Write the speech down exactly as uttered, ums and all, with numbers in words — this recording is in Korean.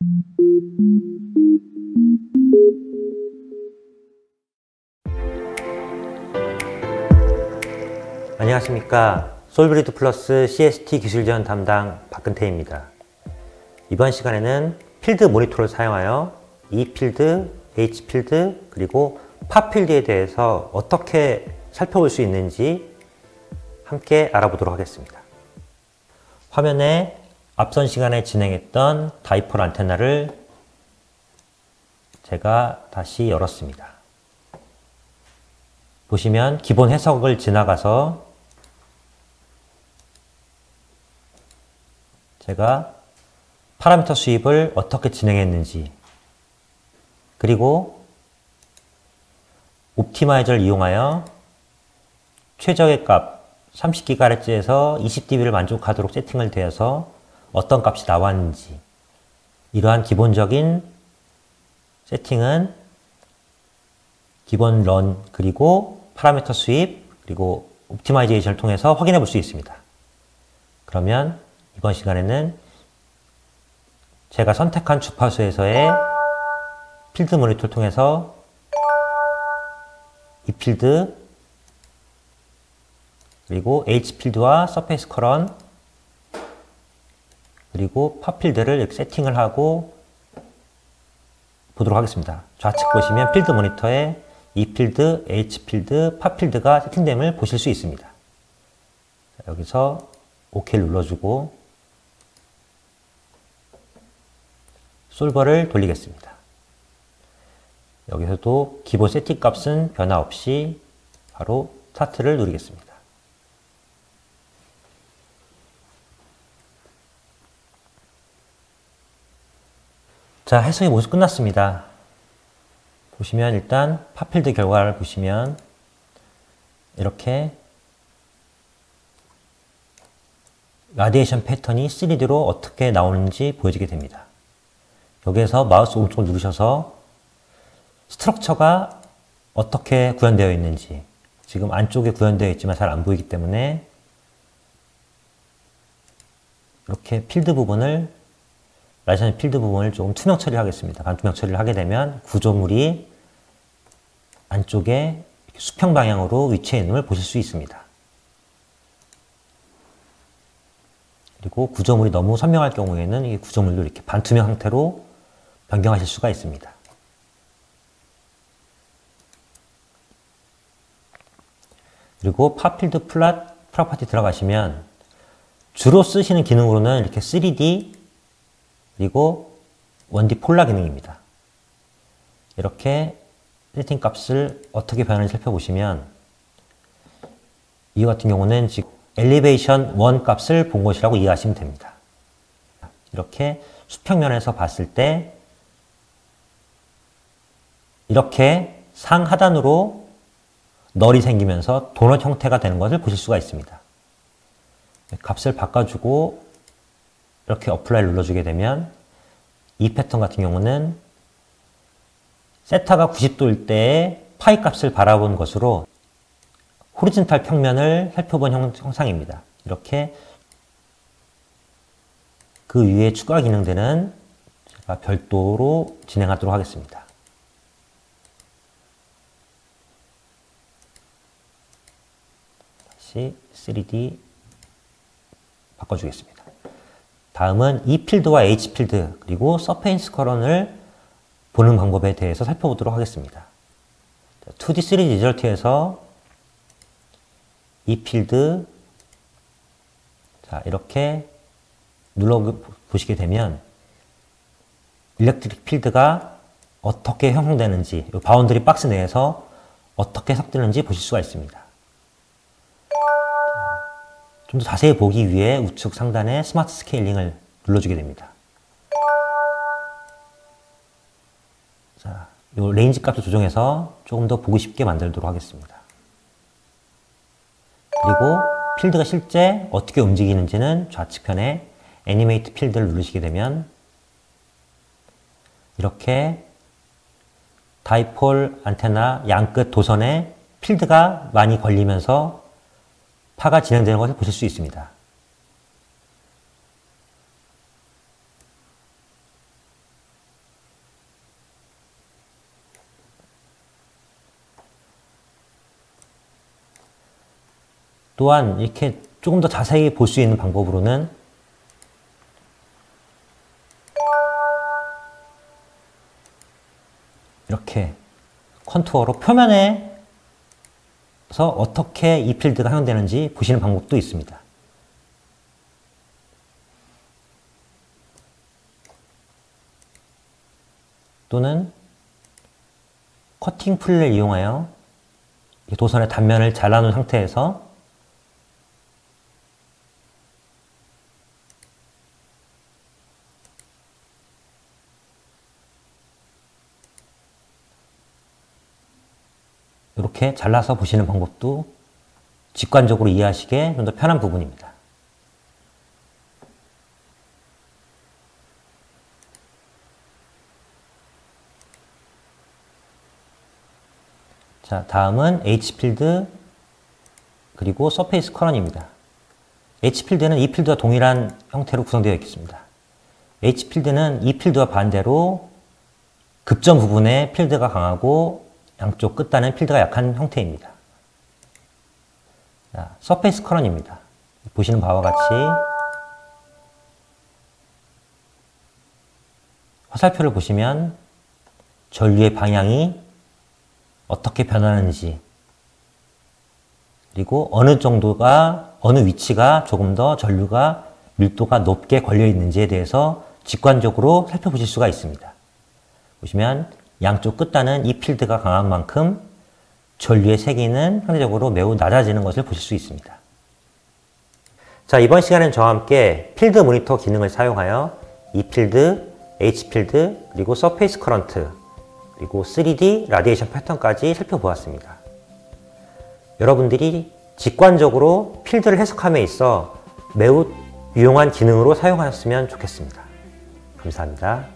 안녕하십니까. 솔브리드 플러스 씨에스티 기술 지원 담당 박근태입니다. 이번 시간에는 필드 모니터를 사용하여 E필드, H필드, 그리고 팝필드에 대해서 어떻게 살펴볼 수 있는지 함께 알아보도록 하겠습니다. 화면에 앞선 시간에 진행했던 다이폴 안테나를 제가 다시 열었습니다. 보시면 기본 해석을 지나가서 제가 파라미터 수입을 어떻게 진행했는지, 그리고 옵티마이저를 이용하여 최적의 값 삼십 기가헤르츠에서 이십 디비를 만족하도록 세팅을 되어서 어떤 값이 나왔는지, 이러한 기본적인 세팅은 기본 런, 그리고 파라미터 수입, 그리고 옵티마이제이션을 통해서 확인해 볼 수 있습니다. 그러면 이번 시간에는 제가 선택한 주파수에서의 필드 모니터를 통해서 E필드, 그리고 H필드와 서페이스 커런, 그리고 팝필드를 이렇게 세팅을 하고 보도록 하겠습니다. 좌측 보시면 필드 모니터에 E필드, H필드, 팝필드가 세팅됨을 보실 수 있습니다. 여기서 오케이를 눌러주고 솔버를 돌리겠습니다. 여기서도 기본 세팅 값은 변화 없이 바로 스타트를 누르겠습니다. 자, 해석이 모두 끝났습니다. 보시면 일단 팝필드 결과를 보시면 이렇게 라디에이션 패턴이 쓰리디로 어떻게 나오는지 보여지게 됩니다. 여기에서 마우스 오른쪽을 누르셔서 스트럭처가 어떻게 구현되어 있는지, 지금 안쪽에 구현되어 있지만 잘 안 보이기 때문에 이렇게 필드 부분을, 라디에이션 필드 부분을 조금 투명 처리하겠습니다. 반투명 처리를 하게 되면 구조물이 안쪽에 수평 방향으로 위치해 있는 걸 보실 수 있습니다. 그리고 구조물이 너무 선명할 경우에는 이 구조물도 이렇게 반투명 상태로 변경하실 수가 있습니다. 그리고 팝필드 플랫 프로퍼티 들어가시면 주로 쓰시는 기능으로는 이렇게 쓰리디, 그리고 원디 폴라 기능입니다. 이렇게 세팅 값을 어떻게 변하는지 살펴보시면 이 같은 경우는 지금 엘리베이션 일 값을 본 것이라고 이해하시면 됩니다. 이렇게 수평면에서 봤을 때 이렇게 상하단으로 널이 생기면서 도넛 형태가 되는 것을 보실 수가 있습니다. 값을 바꿔주고 이렇게 어플라이를 눌러주게 되면 이 패턴 같은 경우는 세타가 구십 도일 때의 파이 값을 바라본 것으로 호리즌탈 평면을 살펴본 형, 형상입니다. 이렇게 그 위에 추가 기능들은 제가 별도로 진행하도록 하겠습니다. 다시 쓰리디 바꿔주겠습니다. 다음은 E필드와 H필드, 그리고 서페이스 커런을 보는 방법에 대해서 살펴보도록 하겠습니다. 투디, 쓰리디 리절트에서 E필드, 자, 이렇게 눌러보시게 되면 일렉트릭 필드가 어떻게 형성되는지, 바운더리 박스 내에서 어떻게 해석되는지 보실 수가 있습니다. 좀 더 자세히 보기 위해 우측 상단에 스마트 스케일링을 눌러주게 됩니다. 자, 이 레인지 값을 조정해서 조금 더 보기 쉽게 만들도록 하겠습니다. 그리고 필드가 실제 어떻게 움직이는지는 좌측편에 애니메이트 필드를 누르시게 되면 이렇게 다이폴 안테나 양끝 도선에 필드가 많이 걸리면서 파가 진행되는 것을 보실 수 있습니다. 또한 이렇게 조금 더 자세히 볼 수 있는 방법으로는 이렇게 컨투어로 표면에서 어떻게 이 필드가 사용되는지 보시는 방법도 있습니다. 또는 커팅 풀을 이용하여 도선의 단면을 잘라놓은 상태에서 이렇게 잘라서 보시는 방법도 직관적으로 이해하시기에 좀 더 편한 부분입니다. 자, 다음은 H필드 그리고 서페이스 커런입니다. H필드는 E필드와 동일한 형태로 구성되어 있겠습니다. H필드는 E필드와 반대로 급전 부분에 필드가 강하고 양쪽 끝단은 필드가 약한 형태입니다. 자, 서페이스 커런입니다. 보시는 바와 같이 화살표를 보시면 전류의 방향이 어떻게 변하는지 그리고 어느 정도가 어느 위치가 조금 더 전류가 밀도가 높게 걸려 있는지에 대해서 직관적으로 살펴보실 수가 있습니다. 보시면 양쪽 끝단은 이 필드가 강한 만큼 전류의 세기는 상대적으로 매우 낮아지는 것을 보실 수 있습니다. 자, 이번 시간엔 저와 함께 필드 모니터 기능을 사용하여 E필드, H필드, 그리고 서페이스 커런트, 그리고 쓰리디 라디에이션 패턴까지 살펴보았습니다. 여러분들이 직관적으로 필드를 해석함에 있어 매우 유용한 기능으로 사용하셨으면 좋겠습니다. 감사합니다.